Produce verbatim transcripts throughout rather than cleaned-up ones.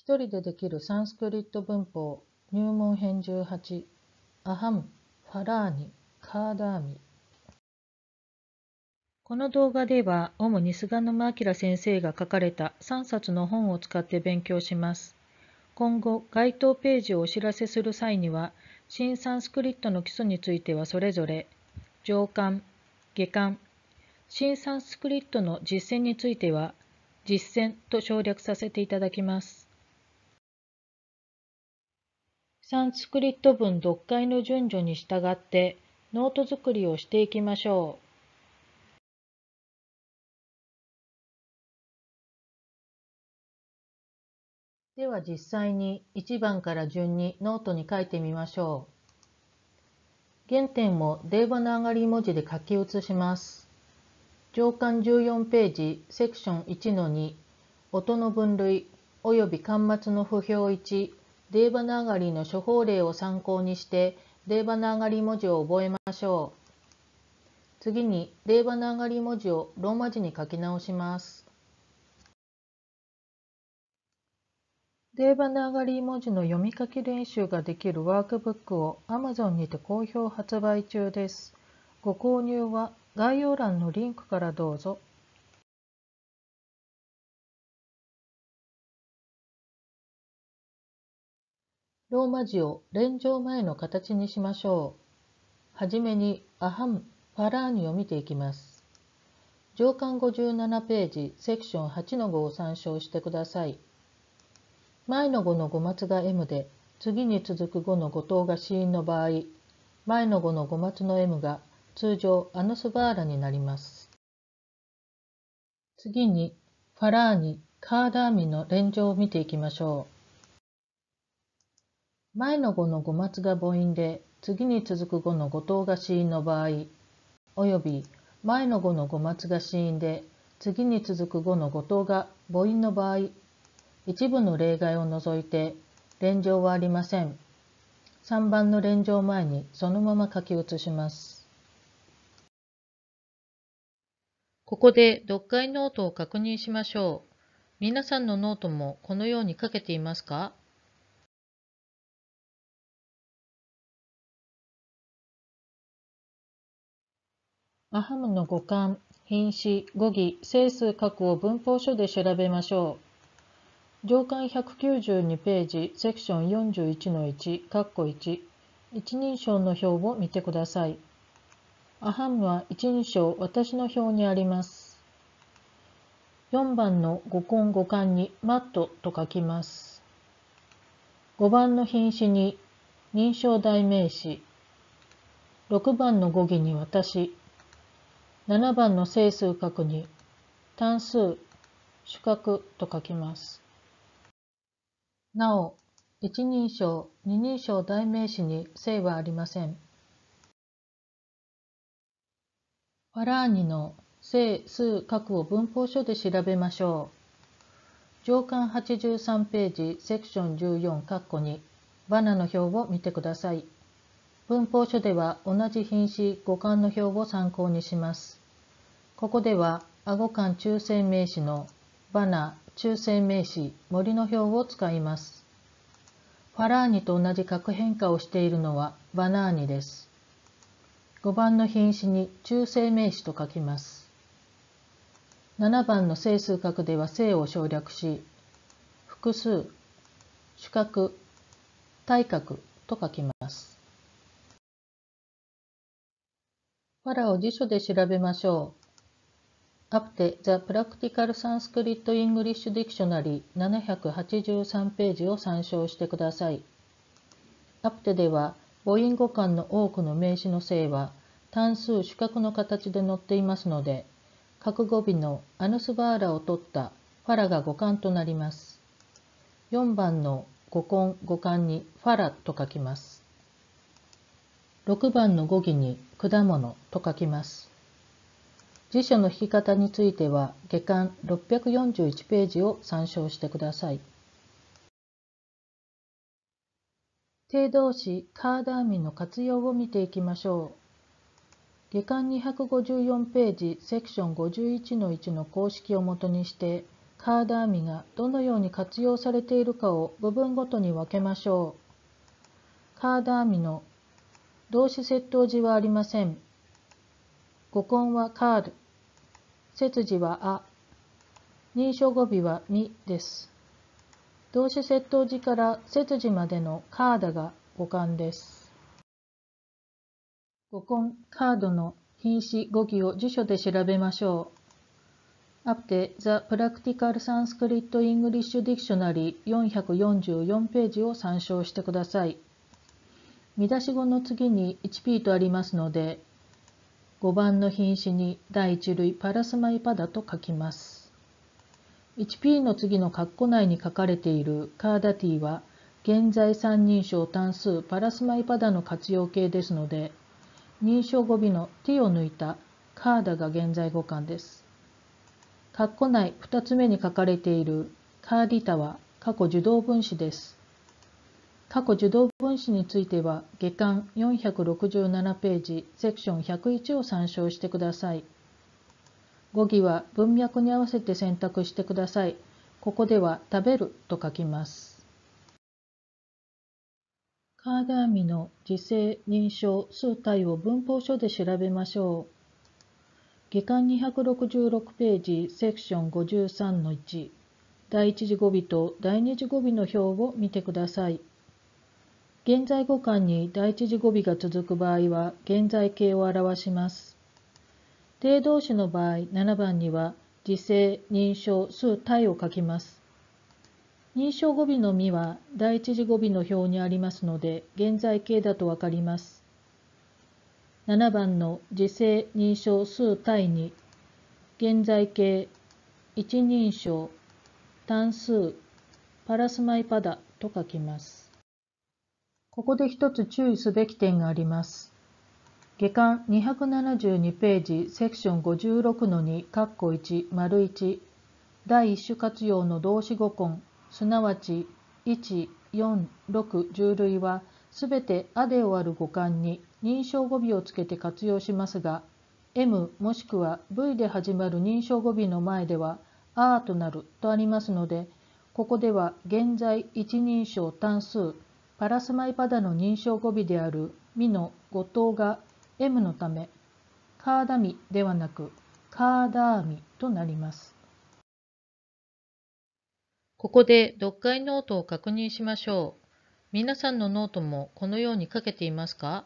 一人でできるサンスクリット文法入門編じゅうはちアハム、ファラーニ、カーダーミ。この動画では主に菅沼明先生が書かれたさんさつの本を使って勉強します。今後該当ページをお知らせする際には新サンスクリットの基礎についてはそれぞれ上巻、下巻、新サンスクリットの実践については実践と省略させていただきます。サンスクリット文読解の順序に従ってノート作りをしていきましょう。では実際にいちばんから順にノートに書いてみましょう。原点を電話の上がり文字で書き写します。上巻じゅうよんページセクション いちのに 音の分類および巻末の符表いち電話の上がりの処方例を参考にして電話の上がり文字を覚えましょう。次に電話の上がり文字をローマ字に書き直します。電話の上がり文字の読み書き練習ができるワークブックを Amazon にて好評発売中です。ご購入は概要欄のリンクからどうぞ。ローマ字を連乗前の形にしましょう。はじめにアハム、ファラーニを見ていきます。上巻ごじゅうななページセクションはちのごを参照してください。前の語の語末が エム で、次に続く語の語頭が子音の場合、前の語の語末の エム が通常アノスバーラになります。次にファラーニ、カーダーミの連乗を見ていきましょう。前の語の語末が母音で、次に続く語の語頭が子音の場合、および前の語の語末が子音で、次に続く語の語頭が母音の場合、一部の例外を除いて連乗はありません。さんばんの連乗前にそのまま書き写します。ここで読解ノートを確認しましょう。皆さんのノートもこのように書けていますか？アハムの語感、品詞、語義、整数各を文法書で調べましょう。上巻ひゃくきゅうじゅうにページセクション よんじゅういちのいち、括弧いち、一人称の表を見てください。アハムは一人称私の表にあります。よんばんの語根語感にマットと書きます。ごばんの品詞に認証代名詞。ろくばんの語義に私。ななばんの整数角に単数、主格と書きます。なお、一人称、二人称代名詞に正はありません。ファラーニの整数角を文法書で調べましょう。上巻はちじゅうさんページセクションじゅうよん括弧にバナの表を見てください。文法書では同じ品詞語感の表を参考にします。ここではア語感中性名詞のバナ中性名詞森の表を使います。ファラーニと同じ角変化をしているのはバナーニです。ごばんの品詞に中性名詞と書きます。ななばんの整数角では正を省略し、複数、主格、対角と書きます。ファラを辞書で調べましょう。アプテ The Practical Sanskrit English Dictionary ななひゃくはちじゅうさんページを参照してください。アプテでは母音語感の多くの名詞の正は単数主格の形で載っていますので、各語尾のアヌスバーラを取ったファラが語感となります。よんばんの語根語感にファラと書きます。ろくばんの語義に果物と書きます。辞書の引き方については下巻ろっぴゃくよんじゅういちページを参照してください。定動詞カーダーミの活用を見ていきましょう。下巻にひゃくごじゅうよんページセクションごじゅういちのいちの公式をもとにしてカーダーミがどのように活用されているかを部分ごとに分けましょう。カーダーミの動詞接頭辞はありません。語根はカード、接辞はあ、認証語尾はみです。動詞接頭辞から接辞までのカーダが語幹です。語根カードの品詞語義を辞書で調べましょう。アプテ The Practical Sanskrit English Dictionary よんひゃくよんじゅうよんページを参照してください。見出し語の次に ワンピー とありますので、ごばんの品詞に第一類パラスマイパダと書きます。ワンピー の次の括弧内に書かれているカーダティは、現在三人称単数パラスマイパダの活用形ですので、認証語尾の t を抜いたカーダが現在語幹です。括弧内ふたつめに書かれているカーディタは過去受動分詞です。過去受動分詞については下巻よんひゃくろくじゅうななページセクションひゃくいちを参照してください。語義は文脈に合わせて選択してください。ここでは食べると書きます。カーダーミの時制、認証、数体を文法書で調べましょう。下巻にひゃくろくじゅうろくページセクションごじゅうさんのいち、第一次語尾と第二次語尾の表を見てください。現在語幹に第一次語尾が続く場合は現在形を表します。定動詞の場合、ななばんには時制、認証、数体を書きます。認証語尾のみは第一次語尾の表にありますので、現在形だとわかります。ななばんの時制、認証、数体に、現在形、一人称、単数、パラスマイパダと書きます。ここで一つ注意すべき点があります。下巻にひゃくななじゅうにページセクションごじゅうろくのにカッコいち、丸いち、第一種活用の動詞語根、すなわちいち、よん、ろく、従類はすべてあで終わる語幹に認証語尾をつけて活用しますが、M もしくは V で始まる認証語尾の前ではあーとなるとありますので、ここでは現在一人称単数パラスマイパダの認証語尾であるミの語頭が M のため、カーダミではなくカーダーミとなります。ここで読解ノートを確認しましょう。皆さんのノートもこのように書けていますか？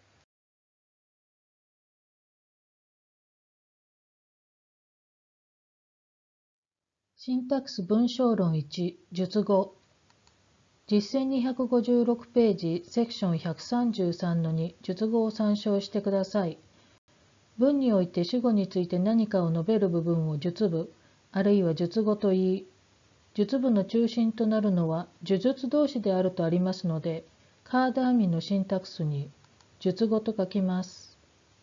シンタックス文章論いち、述語。実践にひゃくごじゅうろくページセクションひゃくさんじゅうさんのに述語を参照してください。文において主語について何かを述べる部分を述語、あるいは述語と言い、述語の中心となるのは叙述動詞であるとありますので、カーダーミのシンタックスに述語と書きます。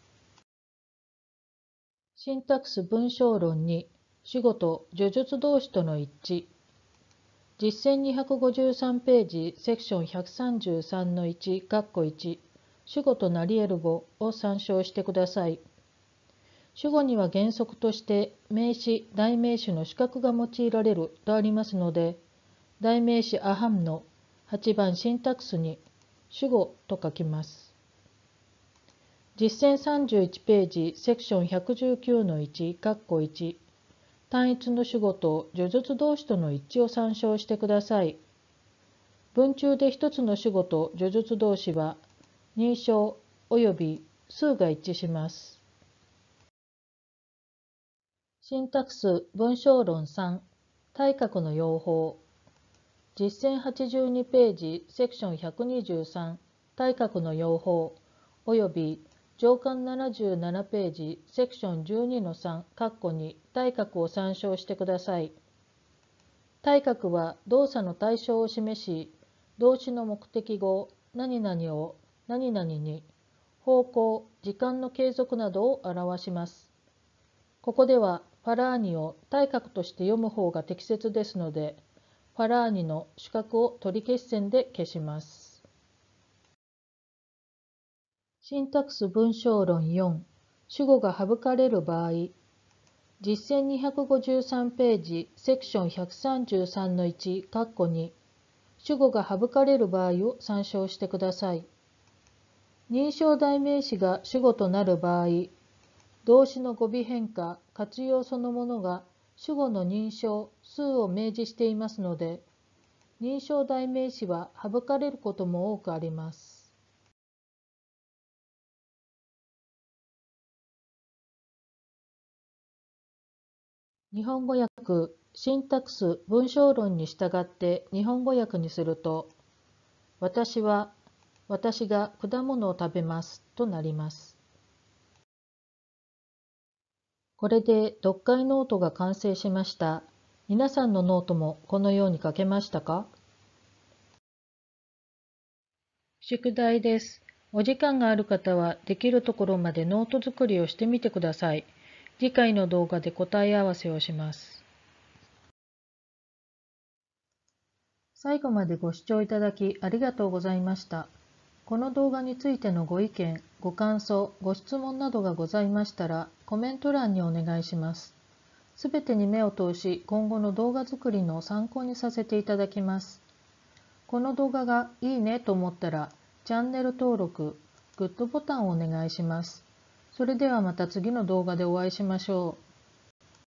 シンタックス文章論に主語と叙述動詞との一致。実践にひゃくごじゅうさんページセクションひゃくさんじゅうさんのいち、カッコいち、主語となり得る語を参照してください。主語には原則として名詞、代名詞の資格が用いられるとありますので、代名詞アハンのはちばんシンタックスに主語と書きます。実践さんじゅういちページセクションひゃくじゅうきゅうのいち、カッコいち、単一の主語と叙述動詞との一致を参照してください。文中で一つの主語と叙述動詞は認証及び数が一致します。シンタックス文章論さん、対角の用法。実践はちじゅうにページセクションひゃくにじゅうさん、対角の用法及び上巻ななじゅうななページセクションじゅうにのさん、カッコに対角を参照してください。対角は動作の対象を示し、動詞の目的語、何々を何々に、方向、時間の継続などを表します。ここではパラーニを対角として読む方が適切ですので、パラーニの主格を取り消し線で消します。シンタックス文章論よん、主語が省かれる場合。 実践にひゃくごじゅうさんページ、セクションひゃくさんじゅうさんのいち、括弧に、主語が省かれる場合を参照してください。認証代名詞が主語となる場合、動詞の語尾変化、活用そのものが主語の認証、数を明示していますので、認証代名詞は省かれることも多くあります。日本語訳、シンタクス、文章論に従って日本語訳にすると、私は、私が果物を食べますとなります。これで読解ノートが完成しました。皆さんのノートもこのように書けましたか？宿題です。お時間がある方はできるところまでノート作りをしてみてください。次回の動画で答え合わせをします。最後までご視聴いただきありがとうございました。この動画についてのご意見、ご感想、ご質問などがございましたらコメント欄にお願いします。すべてに目を通し、今後の動画作りの参考にさせていただきます。この動画がいいねと思ったら、チャンネル登録、グッドボタンをお願いします。それではまた次の動画でお会いしましょう。